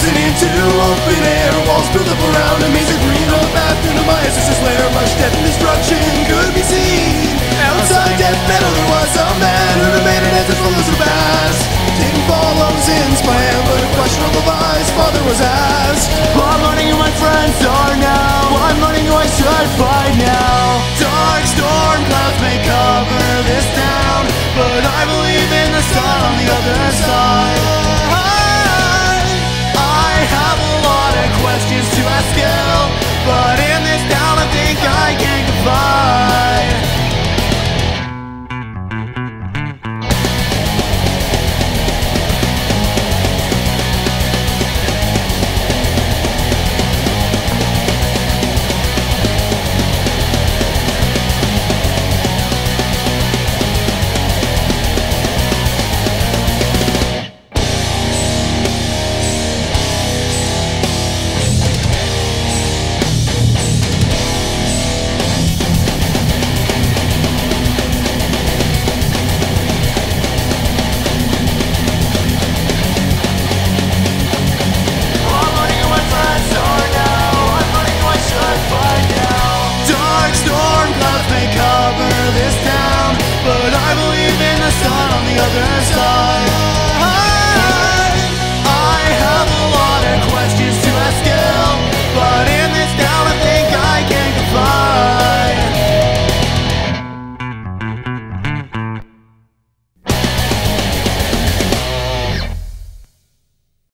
risen into open air. Walls built up around a maze of green on the path to Nemiesis' lair. Much death and destruction could be seen. Outside Death Meadow there was a man who demanded answers from those who passed. Didn't follow Zin's plan, but a question of Levi's father was asked. I'm learning who my friends are now. I'm learning who I should fight now.